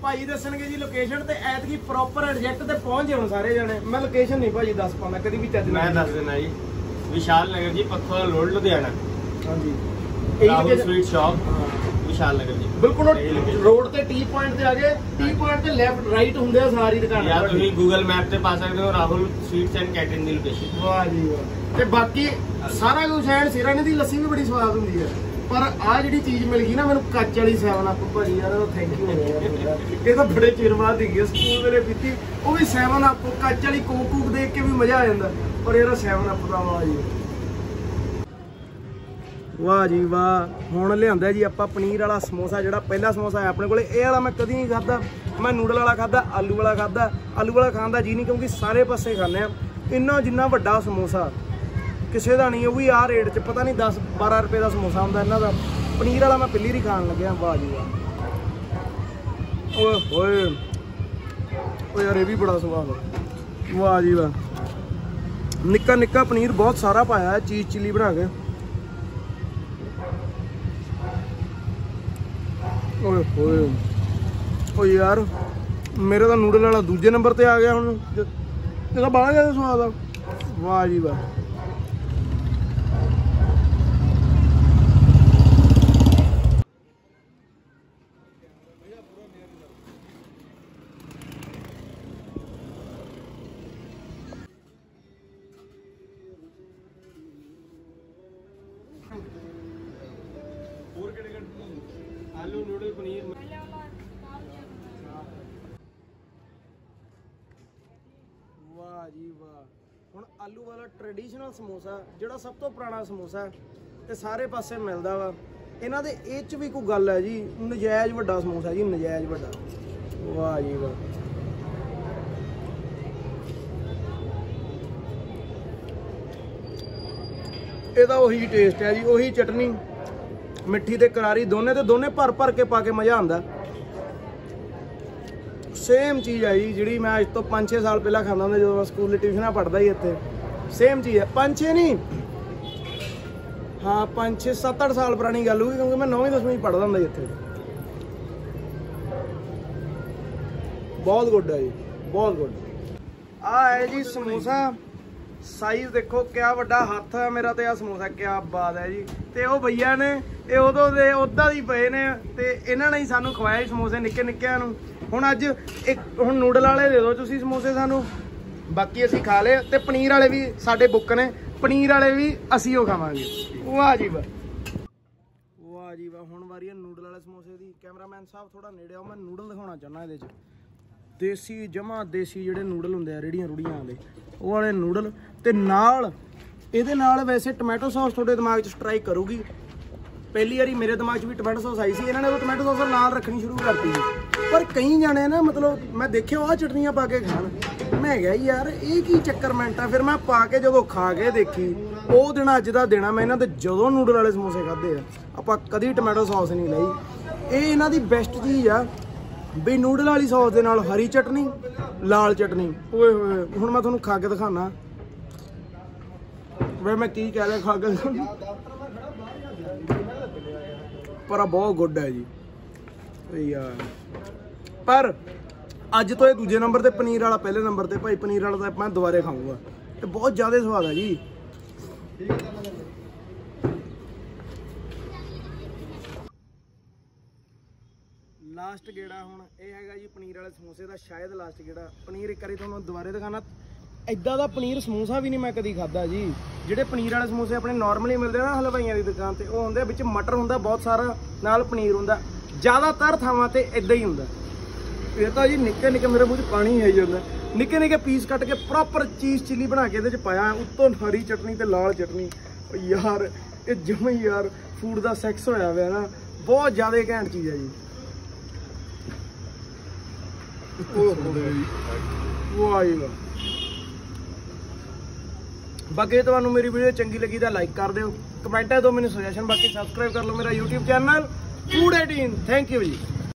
भाई दसणगे जी लोकेशन ते ऐतकी proper exact ते पहुंच जाओ सारे जने। मैं लोकेशन नहीं भाजी दस पाना कदी भी चज मैं दस देना जी। विशाल नगर जी, पत्थर रोड लुधियाना। हां जी, राहुल स्वीट शॉप विशाल नगर जी, बिल्कुल रोड ते टी पॉइंट ते आगे। टी पॉइंट ते लेफ्ट राइट हुंदे आ सारी दुकान। या तुसी गूगल मैप ते पा सकदे हो राहुल स्वीट्स एंड कैटरिंग दी लोकेशन। वाह जी वाह। ते बाकी सारा कुछ है। सिराने दी लस्सी भी बड़ी स्वाद हुंदी है, पर आ जी चीज मिल गई ना मैंने कच वाली 7 अप भाजी यार, थैंक यू ये तो बड़े चिर बाद दिखी स्कूल वेले पीती, वो भी 7 अप कच वाली कोक कूक देख के भी मजा आ जाता, पर यार 7 अप का वाह जी वाह जी वाह। हुण लिआंदा जी आपां पनीर वाला समोसा, जिहड़ा पहला समोसा है अपने कोले। ये वाला मैं कदी नहीं खादा, मैं नूडल वाला खादा, आलू वाला खादा। आलू वाला खाण दा जी नहीं, क्योंकि सारे पासे खाने आ। इन्ना जिन्ना वड्डा समोसा किसी का नहीं, वो भी आ रेट च पता नहीं 10-12 रुपए का समोसा होंदा इन्हां दा। पनीर वाला मैं पहली ही खान लग्या। वाह जी वाह, ओए होए ओ यार ये भी बड़ा स्वाद है। वाह जी वाह, निक्का निक्का पनीर बहुत सारा पाया है चीज़ चिली बना के। ओए होए ओ यार मेरे तो नूडल वाला दूजे नंबर ते आ गया हुण, ਇਹਦਾ बड़ा ज़्यादा स्वाद आ। वाह जी वाह, आलू नूडल पनीर। वाह जी वाह। हुण आलू वाला ट्रेडिशनल समोसा जिहड़ा सब तो पुराना समोसा ते सारे पासे मिलदा वा। इन्हां दे इह च भी कोई गल है जी, नजायज़ वड्डा समोसा जी, नजायज़ वड्डा। वाह जी वाह, ਇਹਦਾ ਉਹੀ ਟੇਸਟ ਹੈ ਜੀ, ਉਹੀ ਚਟਨੀ ਮਿੱਠੀ ਤੇ ਕਰਾਰੀ ਦੋਨੇ ਤੇ ਦੋਨੇ ਭਰ ਭਰ ਕੇ ਪਾ ਕੇ ਮਜ਼ਾ ਆਉਂਦਾ। ਸੇਮ ਚੀਜ਼ ਹੈ ਜੀ ਜਿਹੜੀ ਮੈਂ ਅੱਜ ਤੋਂ 5-6 ਸਾਲ ਪਹਿਲਾਂ ਖਾਂਦਾ ਹੁੰਦਾ ਜਦੋਂ ਮੈਂ ਸਕੂਲ ਦੀ ਟਿਊਸ਼ਨਾਂ ਪੜ੍ਹਦਾ ਹੀ ਇੱਥੇ। ਸੇਮ ਚੀਜ਼ ਹੈ, 5-6 ਨਹੀਂ, ਹਾਂ 5-6 7-8 ਸਾਲ ਪੁਰਾਣੀ ਗੱਲ ਹੋਊਗੀ, ਕਿਉਂਕਿ ਮੈਂ 9ਵੀਂ-10ਵੀਂ ਪੜ੍ਹਦਾ ਹੁੰਦਾ ਜੀ ਇੱਥੇ। ਬਹੁਤ ਗੁੱਡ ਹੈ ਜੀ, ਬਹੁਤ ਗੁੱਡ। ਆ ਹੈ ਜੀ ਸਮੋਸਾ, ਸਾਈਜ਼ देखो क्या वड्डा हथ है मेरा ते आ समोसा, क्या बात है जी। ते ओ भैया ने ये उदों दे उदा ही पे ने ते इन्हां ने ही सानू खवाए समोसे निक्के निक्किਆਂ ਨੂੰ। ਹੁਣ ਅੱਜ ਇੱਕ ਹੁਣ ਨੂਡਲ ਵਾਲੇ ਦੇ ਦਿਓ ਤੁਸੀਂ ਸਮੋਸੇ ਸਾਨੂੰ, ਬਾਕੀ ਅਸੀਂ ਖਾ ਲਏ। ਤੇ ਪਨੀਰ ਵਾਲੇ ਵੀ ਸਾਡੇ ਬੁੱਕ ਨੇ, ਪਨੀਰ ਵਾਲੇ ਵੀ ਅਸੀਂ ਉਹ ਖਾਵਾਂਗੇ। ਵਾਹ ਜੀ ਵਾਹ, ਵਾਹ ਜੀ ਵਾਹ। ਹੁਣ ਵਾਰੀ ਹੈ ਨੂਡਲ ਵਾਲੇ ਸਮੋਸੇ ਦੀ। ਕੈਮਰਾਮੈਨ ਸਾਹਿਬ ਥੋੜਾ ਨੇੜੇ ਆਓ, ਮੈਂ ਨੂਡਲ ਦਿਖਾਉਣਾ ਚਾਹੁੰਦਾ ਇਹਦੇ 'ਚ। ਦੇਸੀ ਜਮਾ ਦੇਸੀ ਜਿਹੜੇ ਨੂਡਲ ਹੁੰਦੇ ਆ ਰੇੜੀਆਂ ਰੂੜੀਆਂ ਵਾਲੇ, ਉਹ ਵਾਲੇ ਨੂਡਲ। ਤੇ ਨਾਲ ਇਹਦੇ ਨਾਲ ਵੈਸੇ ਟੋਮੈਟੋ ਸੌਸ ਤੁਹਾਡੇ ਦਿਮਾਗ 'ਚ ਸਟ੍ਰਾਈਕ ਕਰੂਗੀ। ਪਹਿਲੀ ਵਾਰੀ ਮੇਰੇ ਦਿਮਾਗ 'ਚ ਵੀ ਟੋਮੈਟੋ ਸੌਸ ਆਈ ਸੀ, ਇਹਨਾਂ ਨੇ ਉਹ ਟੋਮੈਟੋ ਸੌਸ ਨਾਲ ਰੱਖਣੀ ਸ਼ੁਰੂ ਕਰਤੀ ਸੀ। ਪਰ ਕਈ ਜਾਣੇ ਨਾ ਮਤਲਬ ਮੈਂ ਦੇਖਿਆ ਆਹ ਚਟਨੀਆਂ ਪਾ ਕੇ ਖਾਣ, ਮੈਂ ਕਿਹਾ ਯਾਰ ਇਹ ਕੀ ਚੱਕਰ ਮਿੰਟ ਆ। ਫਿਰ ਮੈਂ ਪਾ ਕੇ ਜਦੋਂ ਖਾ ਕੇ ਦੇਖੀ, ਉਹ ਦਿਨ ਅੱਜ ਦਾ ਦਿਨ ਆ। ਮੈਂ ਇਹਨਾਂ ਦੇ ਜਦੋਂ ਨੂਡਲ ਵਾਲੇ ਸਮੋਸੇ ਖਾਧੇ ਆ, ਆਪਾਂ ਕਦੀ ਟੋਮੈਟੋ ਸੌਸ ਨਹੀਂ ਲਈ। ਇਹ ਇਹਨਾਂ ਦੀ ਬੈਸਟ ਚੀਜ਼ ਆ ਵੀ ਨੂਡਲ ਵਾਲੀ ਸੌਸ ਦੇ ਨਾਲ ਹਰੀ ਚਟਨੀ, ਲਾਲ ਚਟਨੀ। ਓਏ ਹੋਏ, ਹੁਣ ਮੈਂ ਤੁਹਾਨੂੰ ਖਾ ਕੇ ਦਿਖਾਣਾ ਵੇ ਮੈਂ ਕੀ ਕਹਿ ਰਿਹਾ ਖਾ ਕੇ, ਪਰ ਬਹੁਤ ਗੁੱਡ ਹੈ ਜੀ ਯਾਰ। ਪਰ ਅੱਜ ਤੋਂ ਇਹ ਦੂਜੇ ਨੰਬਰ ਤੇ, ਪਨੀਰ ਵਾਲਾ ਪਹਿਲੇ ਨੰਬਰ ਤੇ। ਭਾਈ ਪਨੀਰ ਵਾਲਾ ਤਾਂ ਮੈਂ ਦੁਬਾਰੇ ਖਾਊਂਗਾ, ਇਹ ਬਹੁਤ ਜ਼ਿਆਦਾ ਸਵਾਦ ਹੈ ਜੀ। ਲਾਸਟ ਗੇੜਾ ਹੁਣ ਇਹ ਹੈਗਾ ਜੀ ਪਨੀਰ ਵਾਲੇ ਸਮੋਸੇ ਦਾ, ਸ਼ਾਇਦ ਲਾਸਟ ਗੇੜਾ। ਪਨੀਰ ਇੱਕ ਵਾਰੀ ਤੁਹਾਨੂੰ ਦੁਬਾਰੇ ਦਿਖਾਣਾ। ਇੱਦਾਂ ਦਾ ਪਨੀਰ ਸਮੋਸਾ ਵੀ ਨਹੀਂ ਮੈਂ ਕਦੀ ਖਾਧਾ ਜੀ। ਜਿਹੜੇ ਪਨੀਰ ਵਾਲੇ ਸਮੋਸੇ ਆਪਣੇ ਨਾਰਮਲੀ ਮਿਲਦੇ ਆ ਨਾ ਹਲਵਾਈਆਂ ਦੀ ਦੁਕਾਨ ਤੇ, ਉਹ ਹੁੰਦੇ ਵਿੱਚ ਮਟਰ ਹੁੰਦਾ ਬਹੁਤ ਸਾਰਾ, ਨਾਲ ਪਨੀਰ ਹੁੰਦਾ। ਜ਼ਿਆਦਾਤਰ ਥਾਵਾਂ ਤੇ ਇੱਦਾਂ ਹੀ ਹੁੰਦਾ। ਇਹ ਤਾਂ ਜੀ ਨਿੱਕੇ ਨਿੱਕੇ, ਮੇਰੇ ਮੂੰਹ 'ਚ ਪਾਣੀ ਆਈ ਜਾਂਦਾ, ਨਿੱਕੇ ਨਿੱਕੇ ਪੀਸ ਕੱਟ ਕੇ ਪ੍ਰੋਪਰ ਚੀਜ਼ ਚਿੱਲੀ ਬਣਾ ਕੇ ਇਹਦੇ 'ਚ ਪਾਇਆ, ਉੱਤੋਂ ਹਰੀ ਚਟਨੀ ਤੇ ਲਾਲ ਚਟਨੀ। ਯਾਰ ਇਹ ਜਮਾਂ ਹੀ ਯਾਰ ਫੂਡ ਦਾ ਸੈਕਸ ਹੋਇਆ ਹੋਇਆ ਨਾ, ਬਹੁਤ ਜ਼ਿਆਦਾ ਘੈਂਟ ਚੀਜ਼ ਹੈ ਜੀ। ਵਾਹ ਜੀ ਵਾਹ। ਬਾਕੀ ਜੇ ਤੁਹਾਨੂੰ ਮੇਰੀ ਵੀਡੀਓ ਚੰਗੀ ਲੱਗੀ ਤਾਂ ਲਾਈਕ ਕਰ ਦਿਓ, ਕਮੈਂਟਾਂ 'ਚ ਦਿਓ ਮੈਨੂੰ ਸੁਜੈਸ਼ਨ। ਬਾਕੀ ਸਬਸਕ੍ਰਾਈਬ ਕਰ ਲਓ ਮੇਰਾ YouTube channel Food18। Thank you ਜੀ।